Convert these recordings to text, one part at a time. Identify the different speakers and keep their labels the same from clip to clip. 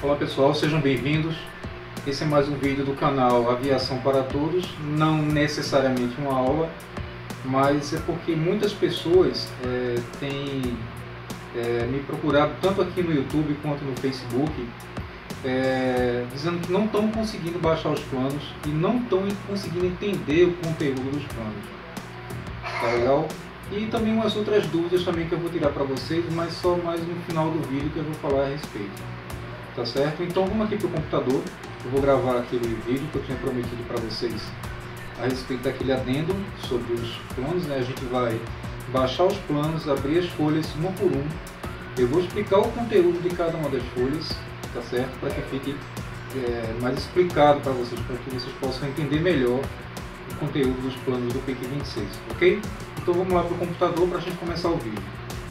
Speaker 1: Olá pessoal, sejam bem-vindos. Esse é mais um vídeo do canal Aviação para Todos. Não necessariamente uma aula, mas é porque muitas pessoas têm me procurado tanto aqui no YouTube quanto no Facebook, dizendo que não estão conseguindo baixar os planos e não estão conseguindo entender o conteúdo dos planos. Tá legal? E também umas outras dúvidas também que eu vou tirar para vocês, mas só mais no final do vídeo que eu vou falar a respeito. Tá certo? Então vamos aqui para o computador. Eu vou gravar aquele vídeo que eu tinha prometido para vocês a respeito daquele adendo sobre os planos, né? A gente vai baixar os planos, abrir as folhas uma por uma. Eu vou explicar o conteúdo de cada uma das folhas, tá certo? Para que fique mais explicado para vocês, para que vocês possam entender melhor o conteúdo dos planos do PIC 26, ok? Então vamos lá para o computador para a gente começar o vídeo.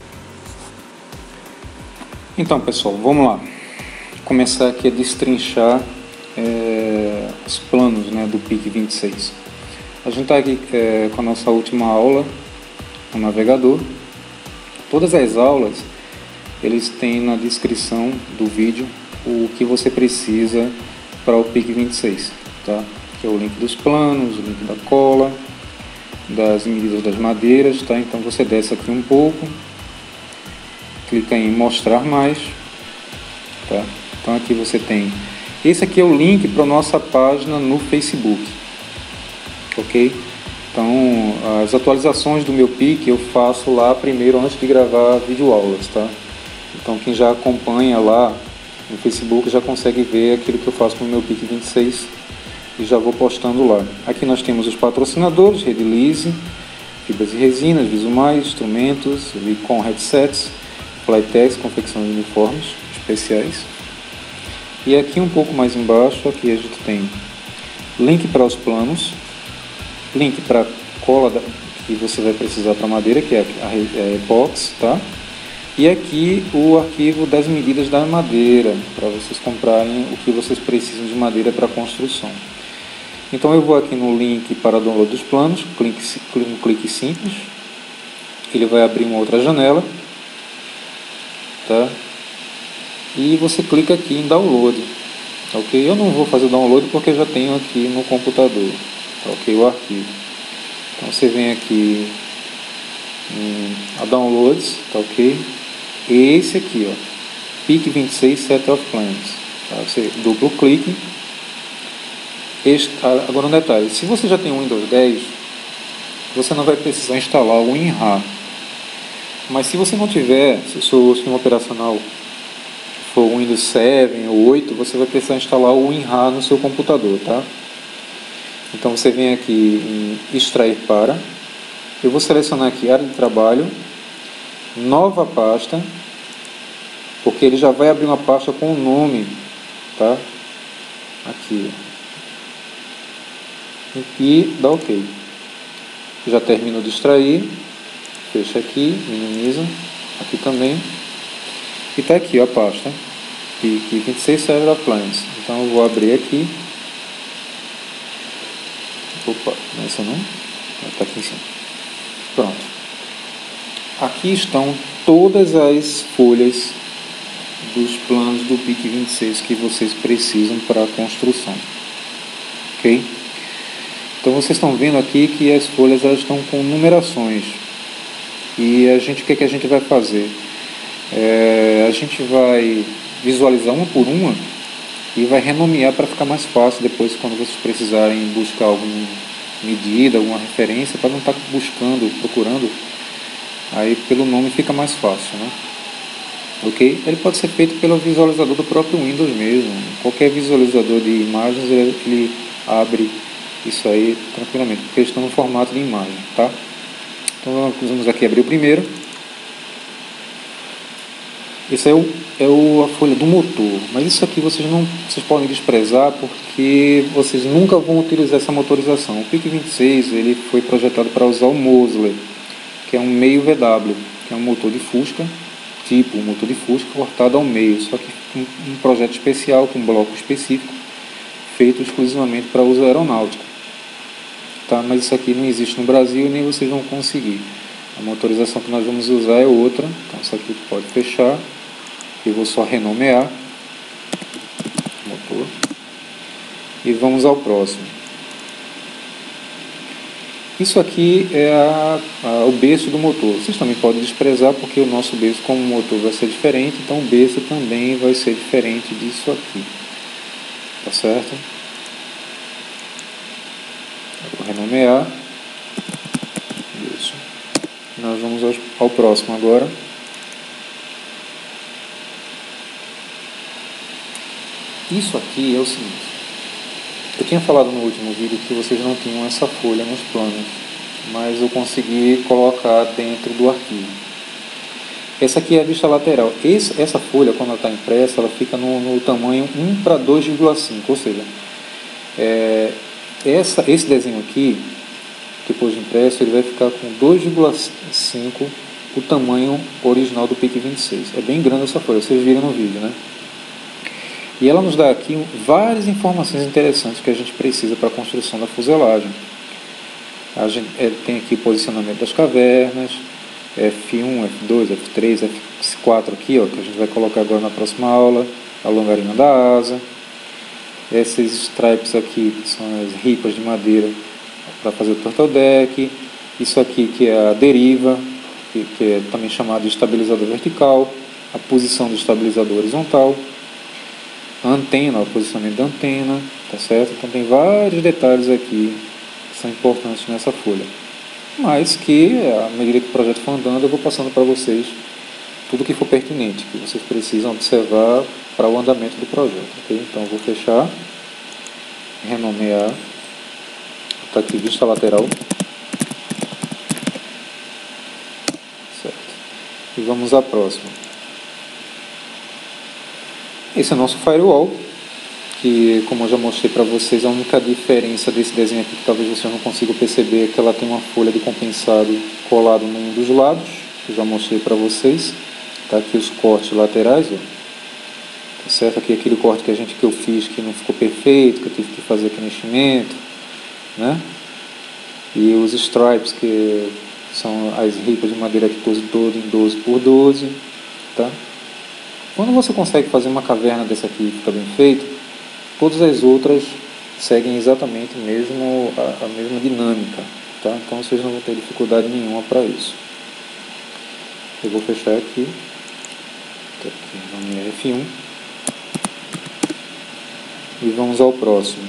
Speaker 1: Então pessoal, vamos lá. Começar aqui a destrinchar os planos, né, do PIC 26. A gente está aqui com a nossa última aula no navegador. Todas as aulas eles têm na descrição do vídeo o que você precisa para o PIC 26, tá? Que é o link dos planos, o link da cola, das medidas das madeiras, tá? Então você desce aqui um pouco, clica em mostrar mais, tá? Então aqui você tem, esse aqui é o link para a nossa página no Facebook, ok? Então as atualizações do meu PIC eu faço lá primeiro antes de gravar videoaulas, tá? Então quem já acompanha lá no Facebook já consegue ver aquilo que eu faço no meu PIC 26 e já vou postando lá. Aqui nós temos os patrocinadores, Redilize, fibras e resinas, Visumais, instrumentos, Vicon headsets, Flytex, confecção de uniformes especiais. E aqui um pouco mais embaixo, aqui a gente tem link para os planos, link para cola que você vai precisar para madeira, que é a epox, tá? E aqui o arquivo das medidas da madeira, para vocês comprarem o que vocês precisam de madeira para construção. Então eu vou aqui no link para download dos planos, um clique simples, ele vai abrir uma outra janela, tá? E você clica aqui em download, ok? Eu não vou fazer download porque já tenho aqui no computador, tá, ok? O arquivo. Então você vem aqui a downloads, tá, ok? Esse aqui, ó, PIC 26 Set of Plans, tá? Você duplo clique. Agora um detalhe, se você já tem o Windows 10, você não vai precisar instalar o WinRAR. Mas se você não tiver, se o seu sistema operacional for o Windows 7 ou 8, você vai precisar instalar o WinRAR no seu computador, tá? Então você vem aqui em extrair para, eu vou selecionar aqui área de trabalho, nova pasta, porque ele já vai abrir uma pasta com o nome, tá? Aqui. E dá OK. Já terminou de extrair, fecha aqui, minimiza, aqui também. E está aqui ó, a pasta PIC 26 Server Plans. Então eu vou abrir aqui. Opa, não é isso não? Está aqui em cima. Pronto. Aqui estão todas as folhas dos planos do PIC 26 que vocês precisam para a construção. Ok? Então vocês estão vendo aqui que as folhas elas estão com numerações. E o que a gente vai fazer? A gente vai visualizar uma por uma e vai renomear para ficar mais fácil depois quando vocês precisarem buscar alguma medida, alguma referência, para não estar procurando, aí pelo nome fica mais fácil, né? Ok? Ele pode ser feito pelo visualizador do próprio Windows mesmo. Qualquer visualizador de imagens ele abre isso aí tranquilamente, porque eles estão no formato de imagem, tá? Então vamos aqui abrir o primeiro. Esse é a folha do motor, mas isso aqui vocês podem desprezar porque vocês nunca vão utilizar essa motorização. O PIC 26 ele foi projetado para usar o Mosley, que é um meio VW, que é um motor de Fusca, tipo um motor de Fusca cortado ao meio, só que um projeto especial com um bloco específico, feito exclusivamente para uso aeronáutico. Tá? Mas isso aqui não existe no Brasil e nem vocês vão conseguir. A motorização que nós vamos usar é outra, então isso aqui pode fechar. Eu vou só renomear. E vamos ao próximo. Isso aqui é o berço do motor. Vocês também podem desprezar, porque o nosso berço, como o motor vai ser diferente, então o berço também vai ser diferente disso aqui. Tá certo? Eu vou renomear. Isso. Nós vamos ao próximo agora. Isso aqui é o seguinte. Eu tinha falado no último vídeo que vocês não tinham essa folha nos planos, mas eu consegui colocar dentro do arquivo. Essa aqui é a vista lateral. Essa folha, quando ela está impressa, ela fica no tamanho 1:2,5, ou seja, esse desenho aqui, depois de impresso, ele vai ficar com 2,5 o tamanho original do PIC 26. É bem grande essa folha, vocês viram no vídeo, né? E ela nos dá aqui várias informações interessantes que a gente precisa para a construção da fuselagem. A gente tem aqui o posicionamento das cavernas, F1, F2, F3, F4 aqui, ó, que a gente vai colocar agora na próxima aula, a longarina da asa. Esses stripes aqui, que são as ripas de madeira para fazer o turtle deck. Isso aqui que é a deriva, que é também chamado de estabilizador vertical, a posição do estabilizador horizontal, a antena, o posicionamento da antena, tá certo? Então tem vários detalhes aqui que são importantes nessa folha, mas que à medida que o projeto for andando eu vou passando para vocês tudo que for pertinente, que vocês precisam observar para o andamento do projeto, ok? Então eu vou fechar, renomear, está aqui vista lateral, certo? E vamos à próxima. Esse é o nosso firewall, que, como eu já mostrei para vocês, a única diferença desse desenho aqui, que talvez vocês não consigam perceber, é que ela tem uma folha de compensado colado num dos lados, que eu já mostrei para vocês. Tá aqui os cortes laterais, ó. Tá certo? Aqui aquele corte que eu fiz que não ficou perfeito, que eu tive que fazer aqui no enchimento, né? E os stripes, que são as ripas de madeira aqui todo em 12 por 12, tá? Quando você consegue fazer uma caverna dessa aqui e fica bem feito, todas as outras seguem exatamente a mesma dinâmica, tá? Então vocês não vão ter dificuldade nenhuma para isso. Eu vou fechar aqui, tá aqui na minha F1, e vamos ao próximo.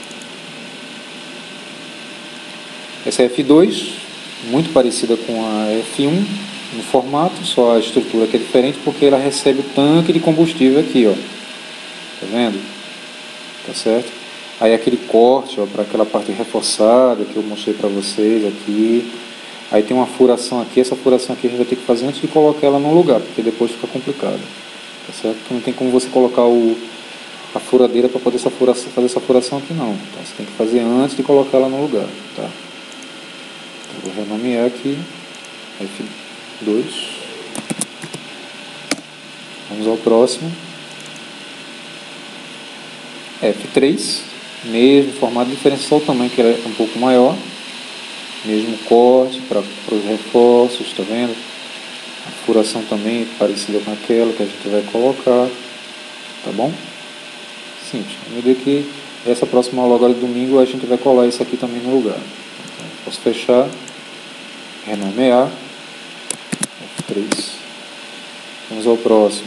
Speaker 1: Essa é a F2, muito parecida com a F1 no formato, só a estrutura que é diferente, porque ela recebe o tanque de combustível aqui, ó. Tá vendo? Tá certo? Aí aquele corte, ó, para aquela parte reforçada que eu mostrei para vocês aqui. Aí tem uma furação aqui, essa furação aqui a gente vai ter que fazer antes de colocar ela no lugar, porque depois fica complicado. Tá certo? Porque não tem como você colocar a furadeira para poder fazer essa furação aqui não. Então você tem que fazer antes de colocar ela no lugar, tá? Então, vou renomear aqui F2. Vamos ao próximo. F3, mesmo formato, diferença só o tamanho, que ela é um pouco maior. Mesmo corte para os reforços, tá vendo? A furação também é parecida com aquela que a gente vai colocar, tá bom? Simples. À medida que essa próxima aula agora de domingo a gente vai colar isso aqui também no lugar. Então, posso fechar, renomear, F3. Vamos ao próximo.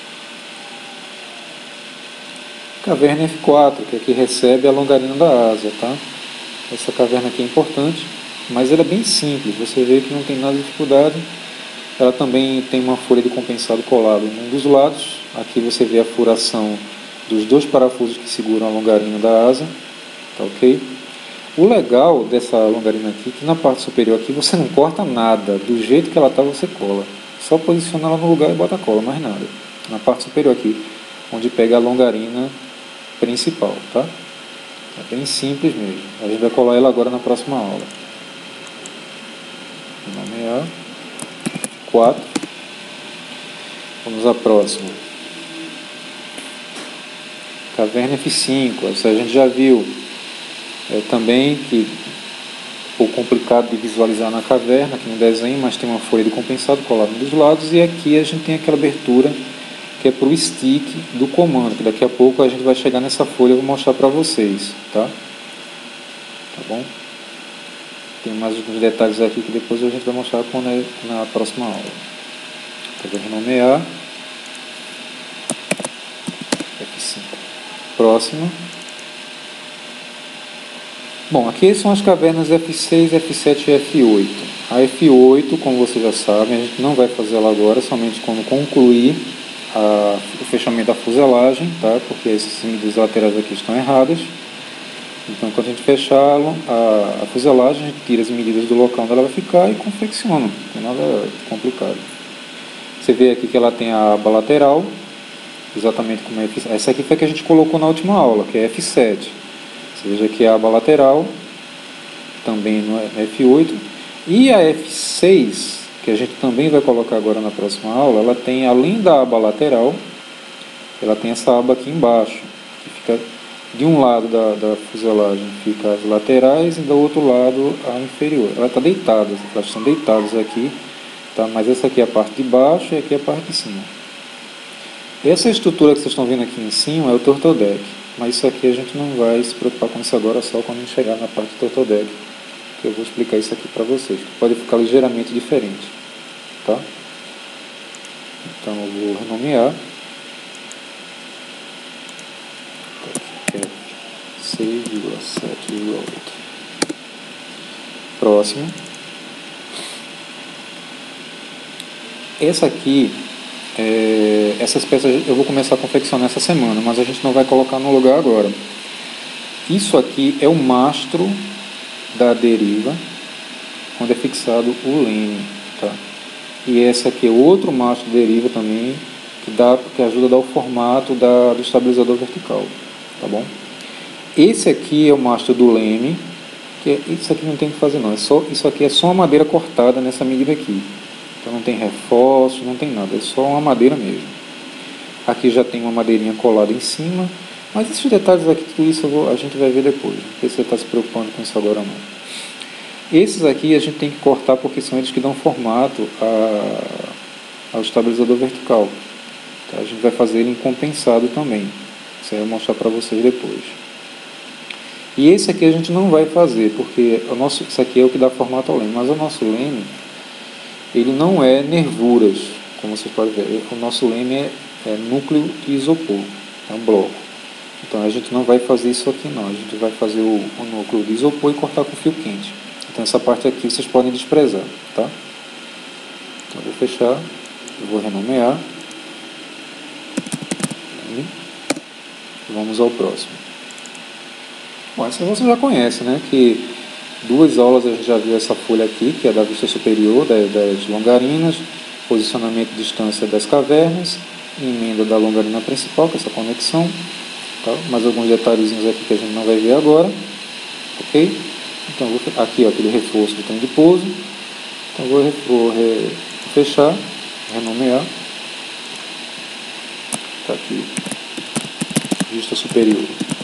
Speaker 1: Caverna F4, que aqui recebe a longarina da asa, tá? Essa caverna aqui é importante, mas ela é bem simples, você vê que não tem nada de dificuldade. Ela também tem uma folha de compensado colado em um dos lados. Aqui você vê a furação dos dois parafusos que seguram a longarina da asa, tá ok? O legal dessa longarina aqui é que na parte superior aqui você não corta nada, do jeito que ela está você cola. Só posiciona ela no lugar e bota a cola, mais nada. Na parte superior aqui, onde pega a longarina principal, tá? É bem simples mesmo. A gente vai colar ela agora na próxima aula. Nomear 4. Vamos à próxima. Caverna F5. Essa a gente já viu. Também que um pouco complicado de visualizar na caverna aqui no desenho, mas tem uma folha de compensado colada dos lados, e aqui a gente tem aquela abertura que aqui é para o stick do comando, que daqui a pouco a gente vai chegar nessa folha e eu vou mostrar para vocês, tá? Tá bom? Tem mais alguns detalhes aqui que depois a gente vai mostrar na próxima aula. Então, vou renomear. F5. Próximo. Bom, aqui são as cavernas F6, F7 e F8. A F8, como vocês já sabem, a gente não vai fazer ela agora, somente quando concluir o fechamento da fuselagem, tá? Porque essas medidas laterais aqui estão erradas. Então, quando a gente fechar a fuselagem, a gente tira as medidas do local onde ela vai ficar e confecciona. Não tem nada complicado. Você vê aqui que ela tem a aba lateral, exatamente como é F7. Essa aqui foi a que a gente colocou na última aula, que é F7. Você veja aqui a aba lateral, também no F8. E a F6, que a gente também vai colocar agora na próxima aula, ela tem, além da aba lateral, ela tem essa aba aqui embaixo, que fica de um lado da fuselagem, fica as laterais, e do outro lado a inferior. Ela está deitada, elas estão deitadas aqui, tá? Mas essa aqui é a parte de baixo e aqui é a parte de cima. Essa estrutura que vocês estão vendo aqui em cima é o turtle deck, mas isso aqui a gente não vai se preocupar com isso agora, só quando a gente chegar na parte do turtle deck, que eu vou explicar isso aqui para vocês, que pode ficar ligeiramente diferente, tá? Então eu vou renomear. 6,7,8. Próximo. Essa aqui, essas peças eu vou começar a confeccionar essa semana, mas a gente não vai colocar no lugar agora. Isso aqui é o mastro da deriva, onde é fixado o leme, tá? E essa aqui é outro mastro de deriva também, que ajuda a dar o formato do estabilizador vertical, tá bom? Esse aqui é o mastro do leme, isso aqui não tem o que fazer não, isso aqui é só uma madeira cortada nessa medida aqui. Então não tem reforço, não tem nada, é só uma madeira mesmo. Aqui já tem uma madeirinha colada em cima, mas esses detalhes aqui, tudo isso a gente vai ver depois, não sei se você está se preocupando com isso agora não. Esses aqui a gente tem que cortar porque são eles que dão formato ao estabilizador vertical. Tá? A gente vai fazer ele em compensado também, isso aí eu vou mostrar para vocês depois. E esse aqui a gente não vai fazer, porque isso aqui é o que dá formato ao leme, mas o nosso leme, ele não é nervuras, como vocês podem ver. O nosso leme é núcleo de isopor, é um bloco. Então a gente não vai fazer isso aqui não, a gente vai fazer o núcleo de isopor e cortar com fio quente. Então essa parte aqui vocês podem desprezar, tá? Então eu vou fechar, eu vou renomear. E vamos ao próximo. Bom, essa você já conhece, né? Que 2 aulas a gente já viu essa folha aqui, que é da vista superior das longarinas, posicionamento e distância das cavernas, emenda da longarina principal, que é essa conexão, tá? Mais alguns detalhezinhos aqui que a gente não vai ver agora, ok? Então, aqui ó, aquele reforço do trem de pouso, então vou fechar, renomear, tá aqui, vista superior.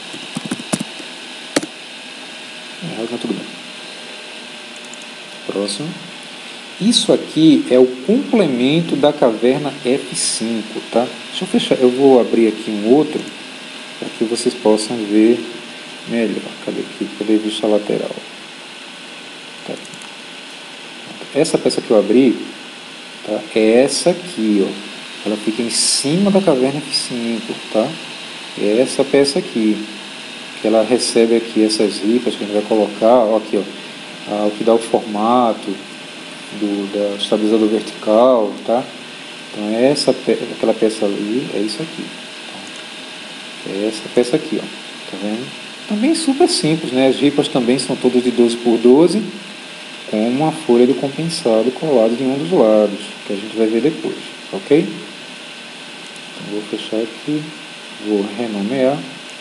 Speaker 1: Tudo bem. Próximo. Isso aqui é o complemento da caverna F5, tá? Deixa eu fechar, eu vou abrir aqui um outro para que vocês possam ver melhor. Cadê aqui? Cadê a vista lateral? Tá. Essa peça que eu abri, tá? É essa aqui, ó. Ela fica em cima da caverna F5, tá? É essa peça aqui. Ela recebe aqui essas ripas que a gente vai colocar, ó, aqui, ó, o que dá o formato do estabilizador vertical, tá? Então aquela peça ali é isso aqui, tá? É essa peça aqui, ó, tá vendo? Também super simples, né? As ripas também são todas de 12 por 12, com uma folha de compensado colada em um dos lados, que a gente vai ver depois, ok? Então vou fechar aqui, vou renomear.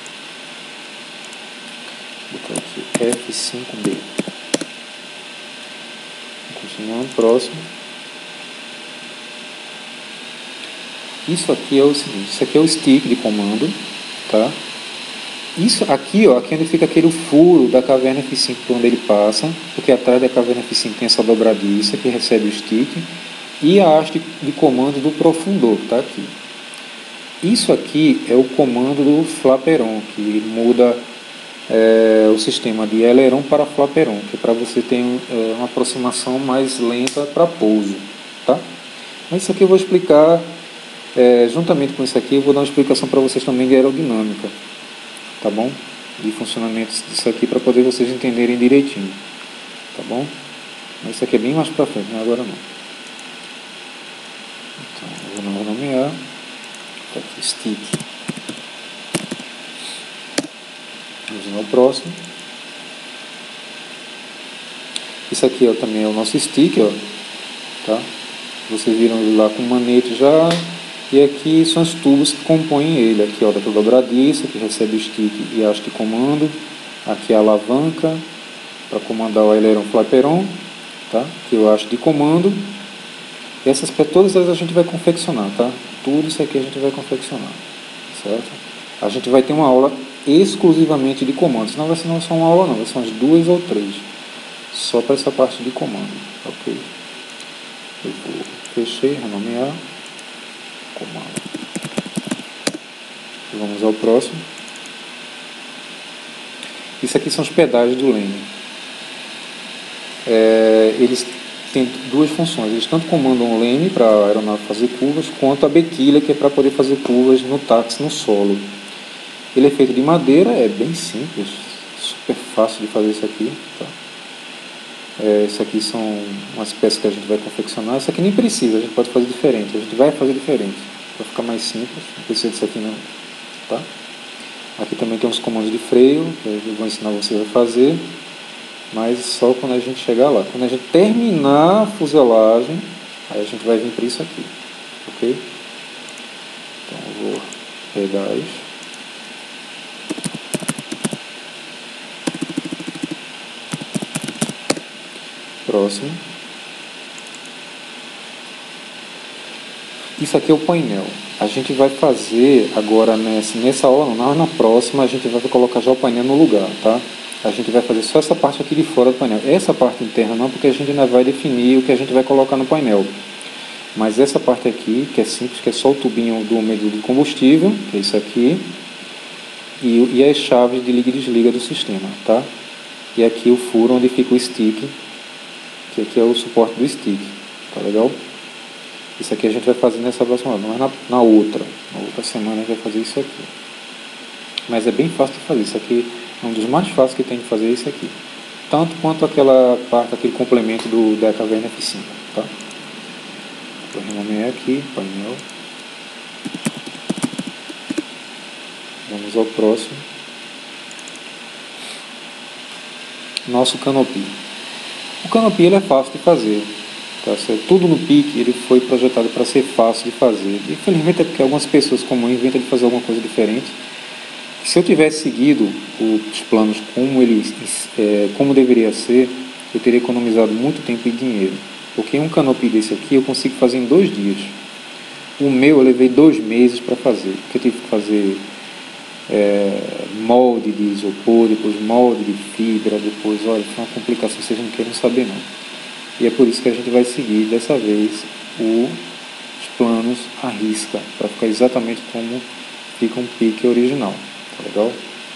Speaker 1: Então aqui F5B. Continuando, próximo. Isso aqui é o seguinte, isso aqui é o stick de comando, tá? Isso aqui, ó, aqui onde fica aquele furo da caverna F5 por onde ele passa, porque atrás da caverna F5 tem essa dobradiça que recebe o stick, e a haste de comando do profundor, tá aqui. Isso aqui é o comando do flaperon, que muda o sistema de aileron para flaperon, que é para você ter uma aproximação mais lenta para pouso, tá? Mas isso aqui eu vou explicar, juntamente com isso aqui, eu vou dar uma explicação para vocês também de aerodinâmica, tá bom? De funcionamento disso aqui, para poder vocês entenderem direitinho, tá bom? Mas isso aqui é bem mais para frente, não é agora não. Então, eu vou renomear, tá aqui, stick. Vamos ao próximo. Isso aqui também é o nosso stick, ó, tá? Vocês viram ele lá com manete já. E aqui são os tubos que compõem ele. Aqui, ó, da dobradiça, que recebe o stick e haste de comando. Aqui a alavanca para comandar o aileron flaperon, tá? Que é o haste de comando. E todas elas a gente vai confeccionar, tá? Tudo isso aqui a gente vai confeccionar, certo? A gente vai ter uma aula exclusivamente de comandos. Não vai ser só uma aula não, vai ser umas 2 ou 3. Só para essa parte de comando, ok? Eu vou fechei, renomear. Comando. Vamos ao próximo. Isso aqui são os pedais do leme. Eles têm duas funções. Eles tanto comandam o leme para a aeronave fazer curvas, quanto a bequilha, que é para poder fazer curvas no táxi, no solo. Ele é feito de madeira, é bem simples, super fácil de fazer isso aqui, tá? Isso aqui são umas peças que a gente vai confeccionar. Isso aqui nem precisa, a gente pode fazer diferente. A gente vai fazer diferente, para ficar mais simples. Não precisa disso aqui não, tá? Aqui também tem uns comandos de freio, que eu vou ensinar vocês a fazer. Mas só quando a gente chegar lá. Quando a gente terminar a fuselagem, aí a gente vai vir para isso aqui, ok? Então eu vou pedais. Próximo. Isso aqui é o painel. A gente vai fazer agora nessa aula, não, na próxima a gente vai colocar já o painel no lugar, tá? A gente vai fazer só essa parte aqui de fora do painel. Essa parte interna não, porque a gente ainda vai definir o que a gente vai colocar no painel. Mas essa parte aqui, que é simples, que é só o tubinho do medidor de combustível, que é isso aqui, e as chaves de liga e desliga do sistema, tá? E aqui o furo onde fica o stick, que aqui é o suporte do stick, tá legal? Isso aqui a gente vai fazer nessa próxima aula, mas na outra semana a gente vai fazer isso aqui. Mas é bem fácil de fazer, isso aqui é um dos mais fáceis que tem de fazer isso aqui. Tanto quanto aquela parte, aquele complemento da caverna F5, tá? Vou renomear aqui, painel. Vamos ao próximo. Nosso canopy. O canopy ele é fácil de fazer, tá certo? Tudo no PIC ele foi projetado para ser fácil de fazer. Infelizmente é porque algumas pessoas como eu inventam de fazer alguma coisa diferente. Se eu tivesse seguido os planos como deveria ser, eu teria economizado muito tempo e dinheiro. Porque um canopy desse aqui eu consigo fazer em 2 dias. O meu eu levei 2 meses para fazer, porque eu tive que fazer molde de isopor, depois molde de fibra, depois, olha, foi uma complicação, vocês não querem saber não. E é por isso que a gente vai seguir dessa vez os planos à risca, para ficar exatamente como fica um pique original, tá legal?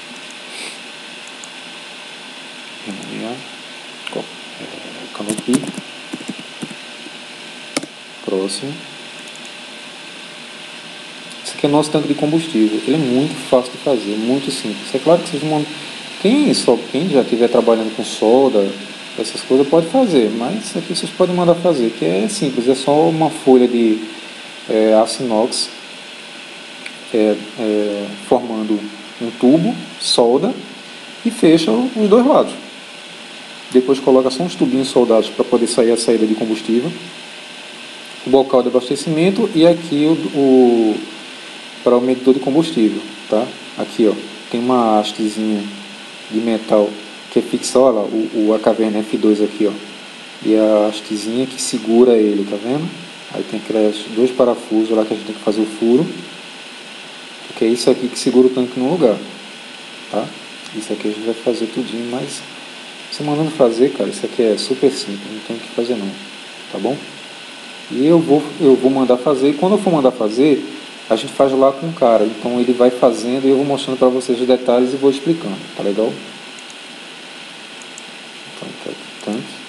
Speaker 1: Renomear, canopy, próximo. Esse aqui é o nosso tanque de combustível. Ele é muito fácil de fazer, muito simples. É claro que vocês vão... Quem já estiver trabalhando com solda, essas coisas, pode fazer. Mas isso aqui vocês podem mandar fazer, que é simples. É só uma folha de aço inox formando um tubo, solda e fecha os 2 lados. Depois coloca só uns tubinhos soldados para poder sair a saída de combustível. O bocal de abastecimento e aqui para o medidor de combustível, tá? Aqui, ó, tem uma hastezinha de metal que é fixa, olha lá, a caverna F2 aqui, ó, e a hastezinha que segura ele, tá vendo? Aí tem aqueles 2 parafusos lá que a gente tem que fazer o furo, porque é isso aqui que segura o tanque no lugar, tá? Isso aqui a gente vai fazer tudinho, mas você mandando fazer, cara, isso aqui é super simples, não tem o que fazer não, tá bom? E eu vou mandar fazer, e quando eu for mandar fazer, a gente faz lá com o cara. Então ele vai fazendo e eu vou mostrando para vocês os detalhes e vou explicando. Tá legal? Então tá aqui, tanque.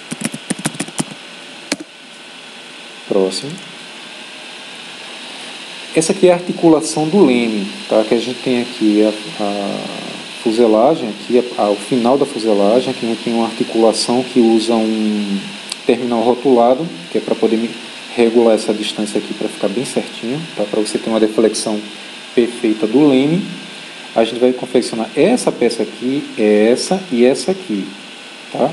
Speaker 1: Próximo. Essa aqui é a articulação do leme, tá? Que a gente tem aqui a fuselagem, aqui o final da fuselagem, aqui a gente tem uma articulação que usa um terminal rotulado, que é para poder regular essa distância aqui para ficar bem certinho, tá? Para você ter uma deflexão perfeita do leme. A gente vai confeccionar essa peça aqui, essa e essa aqui, tá?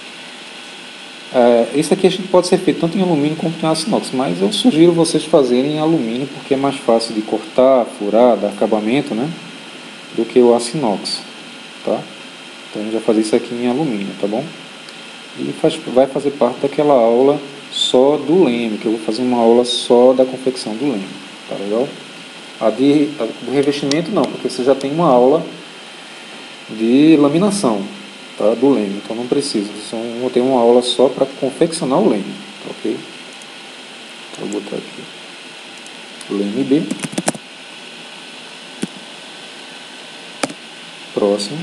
Speaker 1: Esse aqui a gente pode ser feito tanto em alumínio como em aço inox, mas eu sugiro vocês fazerem em alumínio porque é mais fácil de cortar, furar, dar acabamento, né? Do que o aço inox, tá? Então a gente vai fazer isso aqui em alumínio, tá bom? E vai fazer parte daquela aula só do leme, que eu vou fazer uma aula só da confecção do leme, tá legal? Do revestimento não, porque você já tem uma aula de laminação, tá, do leme, então não precisa, só vou ter uma aula só para confeccionar o leme, tá, ok? Então vou botar aqui o leme B. Próximo.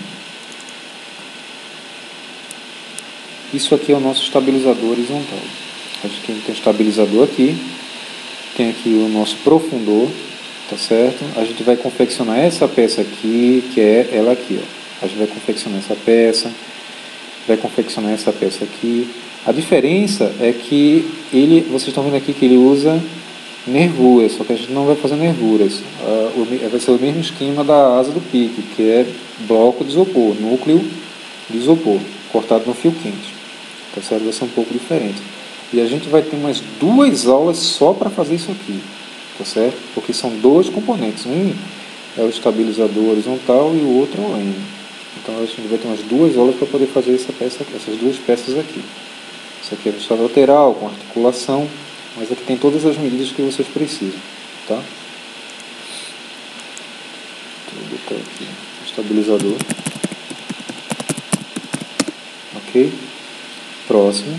Speaker 1: Isso aqui é o nosso estabilizador horizontal. A gente tem um estabilizador aqui, tem aqui o nosso profundor, tá certo? A gente vai confeccionar essa peça aqui, que é ela aqui, ó. A gente vai confeccionar essa peça, vai confeccionar essa peça aqui. A diferença é que vocês estão vendo aqui que ele usa nervuras, só que a gente não vai fazer nervuras. Vai ser o mesmo esquema da asa do pique, que é bloco de isopor, núcleo de isopor, cortado no fio quente. Tá certo? Vai ser um pouco diferente. E a gente vai ter umas 2 aulas só para fazer isso aqui, tá certo? Porque são 2 componentes. Um é o estabilizador horizontal e o outro é o leme. Então a gente vai ter umas 2 aulas para poder fazer essas 2 peças aqui. Isso aqui é a vista lateral, com articulação, mas aqui tem todas as medidas que vocês precisam, tá? Vou botar aqui o estabilizador. Ok? Próximo.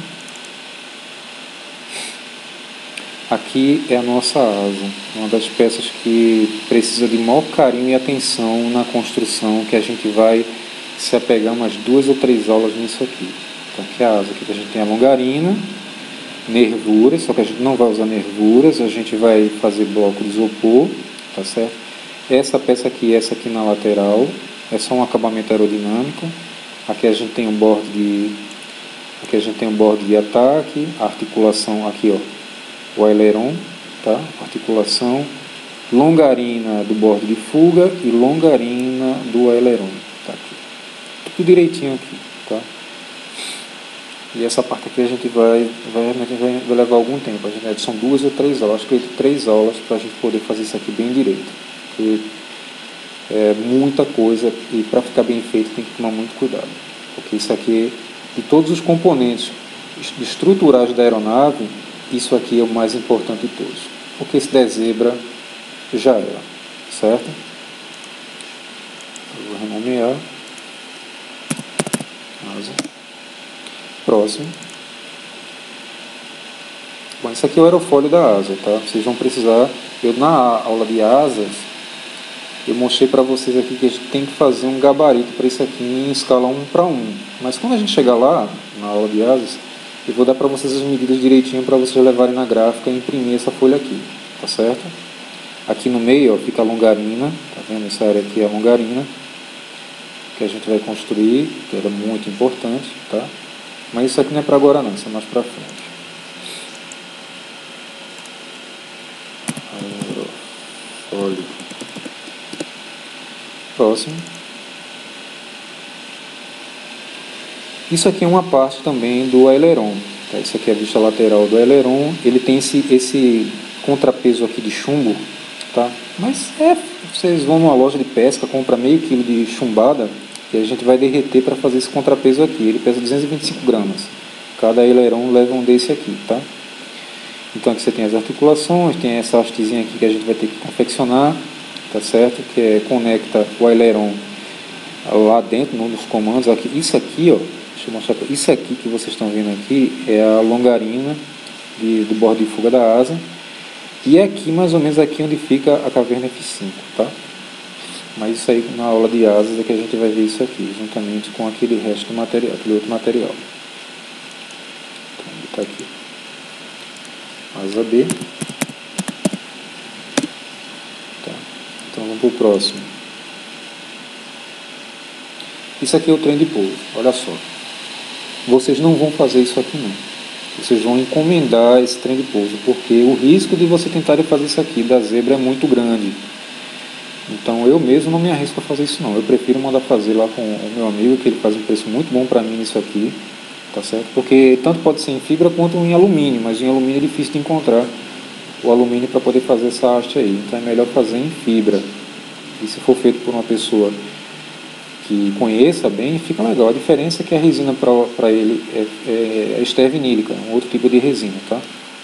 Speaker 1: Aqui é a nossa asa, uma das peças que precisa de maior carinho e atenção na construção, que a gente vai se apegar umas 2 ou 3 aulas nisso aqui. Então aqui é a asa, aqui a gente tem a longarina, nervuras, só que a gente não vai usar nervuras, a gente vai fazer bloco de isopor, tá certo? Essa peça aqui e essa aqui na lateral, é só um acabamento aerodinâmico. Aqui a gente tem um borde de ataque, a articulação aqui, ó, o aileron, tá? Articulação, longarina do borde de fuga e longarina do aileron, tá aqui. Tudo direitinho aqui, tá? E essa parte aqui a gente vai levar algum tempo. São 2 ou 3 aulas, acho que 3 aulas para a gente poder fazer isso aqui bem direito. Porque é muita coisa e para ficar bem feito tem que tomar muito cuidado. Porque isso aqui, de todos os componentes estruturais da aeronave, isso aqui é o mais importante de todos. Porque se der zebra, já era, certo? Eu vou renomear. Asa. Próximo. Bom, esse aqui é o aerofólio da asa, tá? Vocês vão precisar... na aula de asas, eu mostrei para vocês aqui que a gente tem que fazer um gabarito para isso aqui em escala 1:1. Mas quando a gente chegar lá, na aula de asas, eu vou dar para vocês as medidas direitinho para vocês levarem na gráfica e imprimir essa folha aqui, tá certo? Aqui no meio, ó, fica a longarina, tá vendo? Essa área aqui é a longarina, que a gente vai construir, que era muito importante, tá? Mas isso aqui não é para agora não, isso é mais para frente. Aerofólio. Próximo. Isso aqui é uma parte também do aileron, tá? Isso aqui é a vista lateral do aileron. Ele tem esse contrapeso aqui de chumbo, tá? Mas vocês vão numa loja de pesca, compra meio quilo de chumbada e a gente vai derreter para fazer esse contrapeso aqui. Ele pesa 225 gramas. Cada aileron leva um desse aqui, tá? Então aqui você tem as articulações, tem essa hastezinha aqui que a gente vai ter que confeccionar, tá certo? Que conecta o aileron lá dentro, nos comandos. Aqui, isso aqui, ó, deixa eu mostrar, isso aqui que vocês estão vendo aqui é a longarina do borde de fuga da asa. E é aqui, mais ou menos aqui onde fica a caverna F5, tá? Mas isso aí na aula de asas é que a gente vai ver isso aqui, juntamente com aquele resto do material, aquele outro material. Então, tá aqui. Asa B. Tá. Então vamos pro próximo. Isso aqui é o trem de pouso, olha só. Vocês não vão fazer isso aqui não. Vocês vão encomendar esse trem de pouso, porque o risco de você tentar fazer isso aqui da zebra é muito grande. Então eu mesmo não me arrisco a fazer isso não. Eu prefiro mandar fazer lá com o meu amigo, que ele faz um preço muito bom para mim nisso aqui, tá certo? Porque tanto pode ser em fibra quanto em alumínio, mas em alumínio é difícil de encontrar o alumínio para poder fazer essa haste aí. Então é melhor fazer em fibra. E se for feito por uma pessoa que conheça bem, fica legal. A diferença é que a resina para ele é ester vinílica, um outro tipo de resina, tá?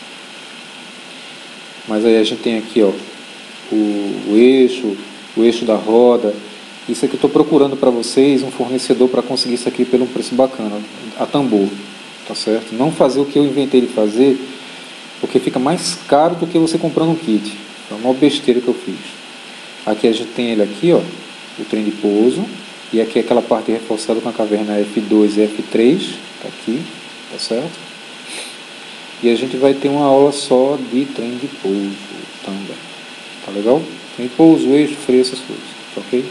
Speaker 1: Mas aí a gente tem aqui, ó, o eixo da roda. Isso aqui eu estou procurando para vocês um fornecedor para conseguir isso aqui pelo um preço bacana, a tambor, tá certo? Não fazer o que eu inventei de fazer, porque fica mais caro do que você comprando um kit. É uma besteira que eu fiz. Aqui a gente tem ele aqui, ó, o trem de pouso. E aqui aquela parte reforçada com a caverna F2 e F3, tá aqui, tá certo? E a gente vai ter uma aula só de trem de pouso também, tá legal? Trem de pouso, eixo, freio, essas coisas, tá ok?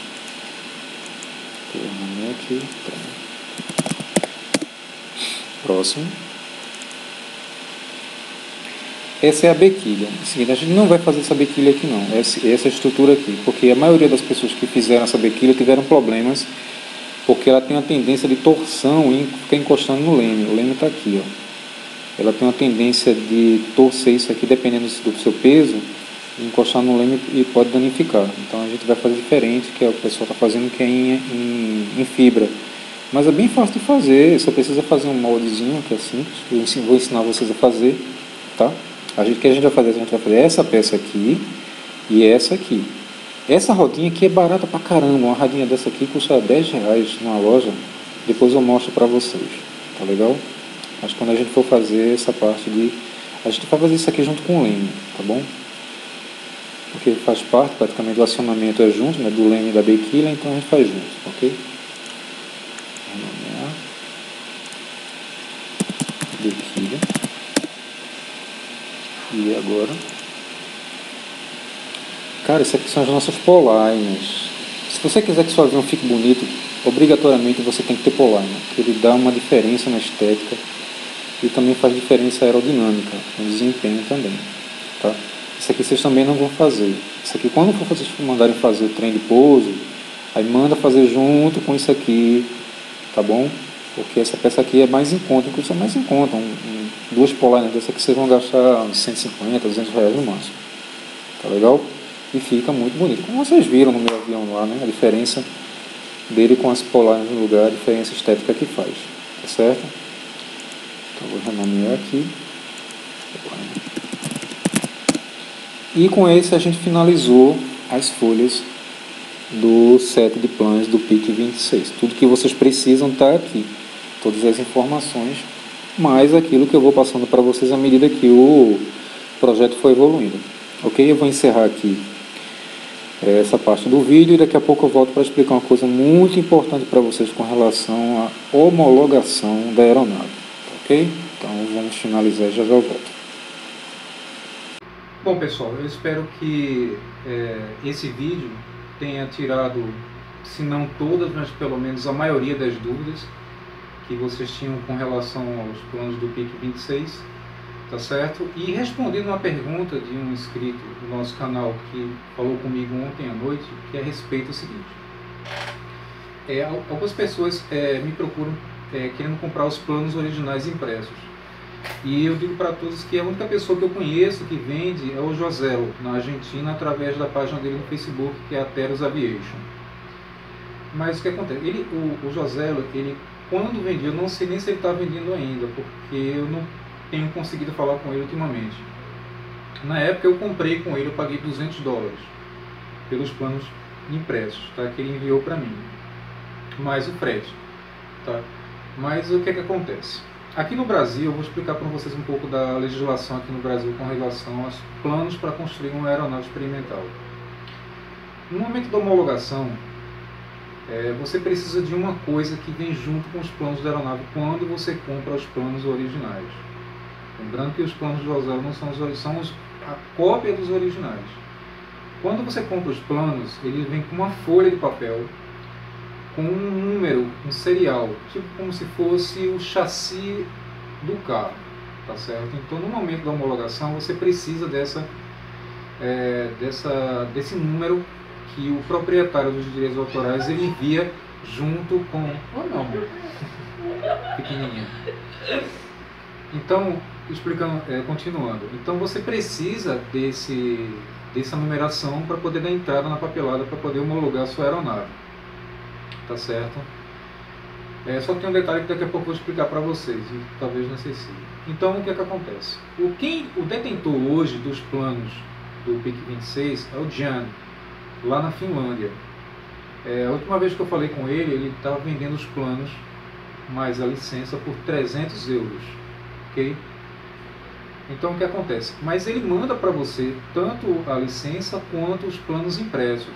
Speaker 1: Aqui, próximo. Essa é a bequilha. Seguinte, a gente não vai fazer essa bequilha aqui não, essa estrutura aqui, porque a maioria das pessoas que fizeram essa bequilha tiveram problemas, porque ela tem uma tendência de torção e ficar encostando no leme. O leme está aqui, ó. Ela tem uma tendência de torcer isso aqui, dependendo do seu peso, e encostar no leme e pode danificar. Então a gente vai fazer diferente, que é o que o pessoal está fazendo, que é em fibra. Mas é bem fácil de fazer, só precisa fazer um moldezinho, que é simples, eu vou ensinar vocês a fazer, tá? O que a gente vai fazer? A gente vai fazer essa peça aqui e essa aqui. Essa rodinha aqui é barata pra caramba. Uma rodinha dessa aqui custa R$10 numa loja. Depois eu mostro pra vocês. Tá legal? Mas quando a gente for fazer essa parte de... A gente vai fazer isso aqui junto com o leme, tá bom? Porque faz parte, praticamente, do acionamento é junto, né? Do leme e da bequilha, então a gente faz junto, ok? Renomear. Bequilha. E agora, cara, isso aqui são as nossas polainas. Se você quiser que sua avião fique bonito, obrigatoriamente você tem que ter polaina, porque ele dá uma diferença na estética e também faz diferença aerodinâmica, no desempenho também, tá? Isso aqui vocês também não vão fazer. Isso aqui, quando vocês mandarem fazer o trem de pouso, aí manda fazer junto com isso aqui, tá bom? Porque essa peça aqui é mais em conta, inclusive é mais em conta. Duas polainas dessa aqui vocês vão gastar uns R$150, R$200 no máximo. Tá legal? E fica muito bonito. Como vocês viram no meu avião lá, né? A diferença dele com as polainas no lugar, a diferença estética que faz. Tá certo? Então vou renomear aqui. E com esse a gente finalizou as folhas do set de planos do PIC 26. Tudo que vocês precisam está aqui. Todas as informações, mais aquilo que eu vou passando para vocês à medida que o projeto for evoluindo. Ok? Eu vou encerrar aqui essa parte do vídeo e daqui a pouco eu volto para explicar uma coisa muito importante para vocês com relação à homologação da aeronave. Ok? Então vamos finalizar e já eu volto. Bom pessoal, eu espero que esse vídeo tenha tirado, se não todas, mas pelo menos a maioria das dúvidas que vocês tinham com relação aos planos do PIC 26, tá certo? E respondendo uma pergunta de um inscrito do nosso canal que falou comigo ontem à noite, que é a respeito do seguinte. Algumas pessoas me procuram querendo comprar os planos originais impressos. E eu digo para todos que a única pessoa que eu conheço que vende é o Joselo, na Argentina, através da página dele no Facebook, que é a Teros Aviation. Mas o que acontece? O Joselo, quando vendia, eu não sei nem se ele está vendendo ainda, porque eu não tenho conseguido falar com ele ultimamente. Na época eu comprei com ele, eu paguei $200 pelos planos impressos, tá? Que ele enviou para mim, mais o frete, tá? Mas o que acontece? Aqui no Brasil, eu vou explicar para vocês um pouco da legislação aqui no Brasil com relação aos planos para construir uma aeronave experimental. No momento da homologação, você precisa de uma coisa que vem junto com os planos da aeronave quando você compra os planos originais. Lembrando que os planos do Oswald não são a cópia dos originais. Quando você compra os planos, ele vem com uma folha de papel, com um número, um serial, tipo como se fosse o chassi do carro, tá certo? Então, no momento da homologação, você precisa desse número que o proprietário dos direitos autorais ele envia junto com... Oh, não, pequenininha. Então, continuando. Então, você precisa dessa numeração para poder dar entrada na papelada, para poder homologar a sua aeronave. Tá certo? Só que tem um detalhe que daqui a pouco eu vou explicar para vocês, e talvez necessite. Então, o que é que acontece? O detentor hoje dos planos do PIC 26 é o Jan, lá na Finlândia. A última vez que eu falei com ele estava vendendo os planos mais a licença por 300 euros. Ok? Então, o que acontece? Mas ele manda para você tanto a licença quanto os planos impressos.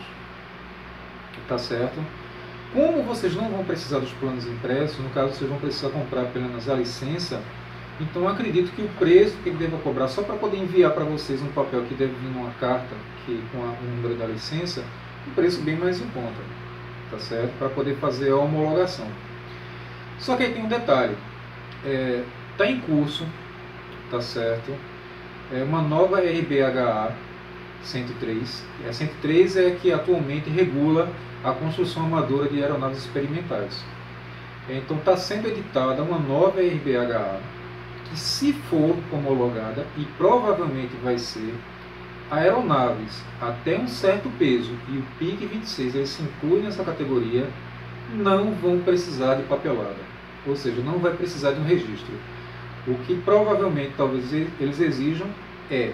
Speaker 1: Tá certo? Como vocês não vão precisar dos planos impressos, no caso vocês vão precisar comprar apenas a licença, então eu acredito que o preço que ele deva cobrar, só para poder enviar para vocês um papel que deve vir numa carta com o número da licença, um preço bem mais em conta, tá certo? Para poder fazer a homologação. Só que aí tem um detalhe, está em curso, tá certo? Uma nova RBHA 103, a 103 é que atualmente regula a construção amadora de aeronaves experimentais. Então está sendo editada uma nova RBHA que, se for homologada, e provavelmente vai ser, aeronaves até um certo peso, e o PIC 26 ele se inclui nessa categoria, não vão precisar de papelada, ou seja, não vai precisar de um registro. O que provavelmente talvez eles exijam é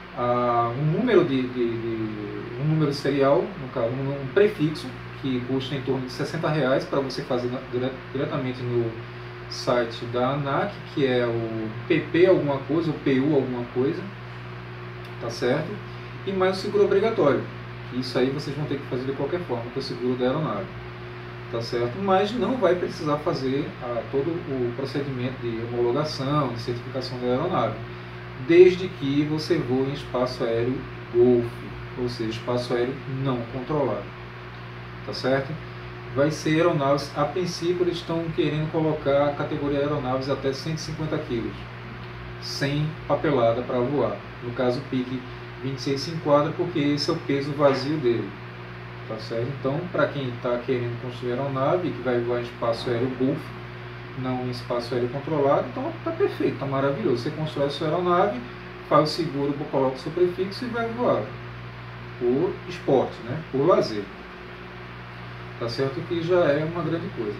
Speaker 1: um número serial, no caso, um prefixo, que custa em torno de R$60 para você fazer diretamente no site da ANAC, que é o PP alguma coisa, o PU alguma coisa, tá certo? E mais o seguro obrigatório, que isso aí vocês vão ter que fazer de qualquer forma, que é o seguro da aeronave, tá certo? Mas não vai precisar fazer todo o procedimento de homologação, de certificação da aeronave, desde que você voe em espaço aéreo Golf, ou seja, espaço aéreo não controlado, tá certo? Vai ser aeronaves, a princípio eles estão querendo colocar a categoria aeronaves até 150 kg, sem papelada para voar. No caso, o PIC 26 se enquadra porque esse é o peso vazio dele, tá certo? Então, para quem está querendo construir aeronave que vai voar em espaço aéreo Golf, não em espaço aéreo controlado, então está perfeito, está maravilhoso. Você constrói a sua aeronave, faz o seguro, coloca o seu prefixo e vai voar por esporte, né? Por lazer. Tá certo que já é uma grande coisa.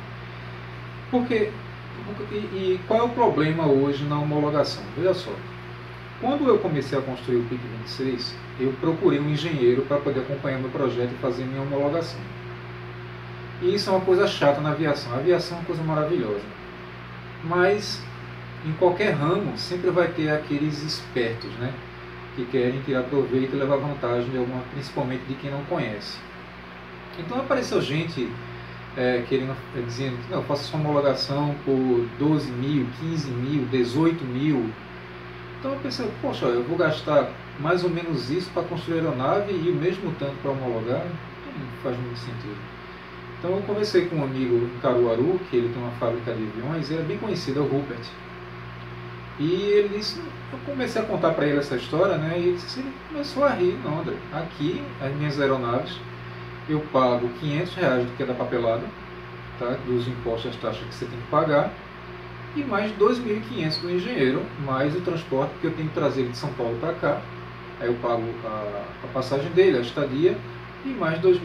Speaker 1: E qual é o problema hoje na homologação? Veja só, quando eu comecei a construir o PIC 26, eu procurei um engenheiro para poder acompanhar meu projeto e fazer minha homologação. E isso é uma coisa chata na aviação. A aviação é uma coisa maravilhosa, mas em qualquer ramo sempre vai ter aqueles espertos, né, que querem tirar proveito e levar vantagem de alguma, principalmente de quem não conhece. Então apareceu gente dizendo que não, faça sua homologação por 12 mil, 15 mil, 18 mil. Então eu pensei, poxa, eu vou gastar mais ou menos isso para construir aeronave e o mesmo tanto para homologar? Não faz muito sentido. Então eu conversei com um amigo em Caruaru, que ele tem uma fábrica de aviões, ele é bem conhecido, é o Rupert. E ele disse, eu comecei a contar para ele essa história, né? E ele começou a rir. Não, André, aqui as minhas aeronaves eu pago R$500 do que é da papelada, tá? Dos impostos e as taxas que você tem que pagar, e mais 2.500 do engenheiro, mais o transporte que eu tenho que trazer ele de São Paulo para cá. Aí eu pago a passagem dele, a estadia, e mais R$2.500.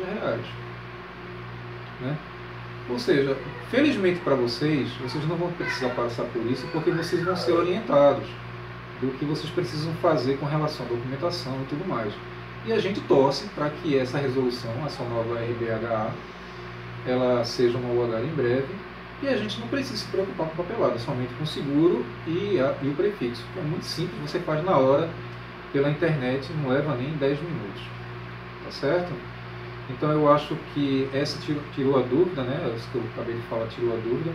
Speaker 1: Né? Ou seja, felizmente para vocês não vão precisar passar por isso, porque vocês vão ser orientados do que vocês precisam fazer com relação à documentação e tudo mais. E a gente torce para que essa resolução, essa nova RBHA, ela seja homologada em breve
Speaker 2: E a gente não precisa se preocupar com papelada, somente com o seguro e o prefixo. É muito simples, você faz na hora pela internet, não leva nem 10 minutos. Tá certo? Então eu acho que essa tirou a dúvida, né? Isso que eu acabei de falar tirou a dúvida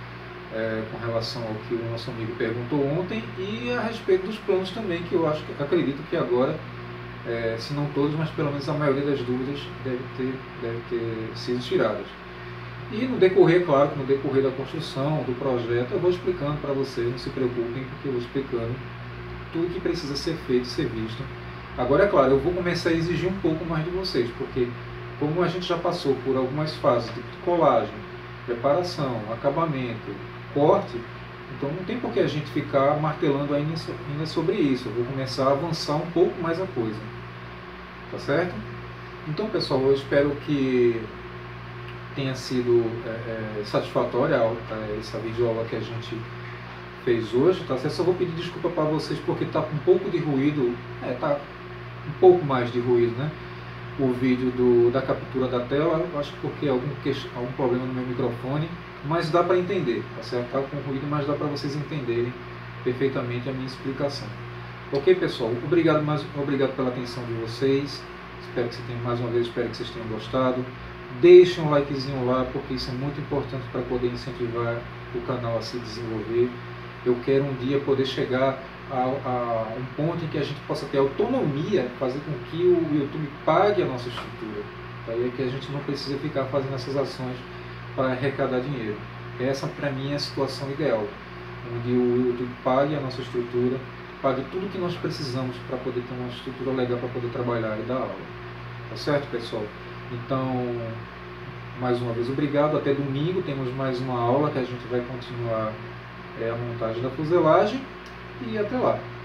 Speaker 2: com relação ao que o nosso amigo perguntou ontem e a respeito dos planos também, que eu acredito que agora, se não todos, mas pelo menos a maioria das dúvidas deve ter sido tiradas. E no decorrer, claro, no decorrer da construção, do projeto, eu vou explicando para vocês, não se preocupem, porque eu vou explicando tudo que precisa ser feito e ser visto. Agora, é claro, eu vou começar a exigir um pouco mais de vocês, porque como a gente já passou por algumas fases de colagem, preparação, acabamento, corte, então não tem por que a gente ficar martelando ainda sobre isso. Eu vou começar a avançar um pouco mais a coisa. Tá certo? Então, pessoal, eu espero que tenha sido satisfatória essa videoaula que a gente fez hoje, tá certo? Só vou pedir desculpa para vocês porque está com um pouco de ruído, tá um pouco mais de ruído, né? O vídeo da captura da tela, acho que porque algum problema no meu microfone, mas dá para entender, tá certo? Tá com ruído, mas dá para vocês entenderem perfeitamente a minha explicação. Ok, pessoal? Obrigado pela atenção de vocês. Espero que vocês tenham gostado. Deixem um likezinho lá, porque isso é muito importante para poder incentivar o canal a se desenvolver. Eu quero um dia poder chegar a um ponto em que a gente possa ter autonomia, fazer com que o YouTube pague a nossa estrutura. Aí é que a gente não precisa ficar fazendo essas ações para arrecadar dinheiro. Essa, para mim, é a situação ideal, onde o YouTube pague a nossa estrutura, pague tudo que nós precisamos para poder ter uma estrutura legal para poder trabalhar e dar aula. Tá certo, pessoal? Então, mais uma vez, obrigado. Até domingo temos mais uma aula que a gente vai continuar a montagem da fuselagem. E até lá.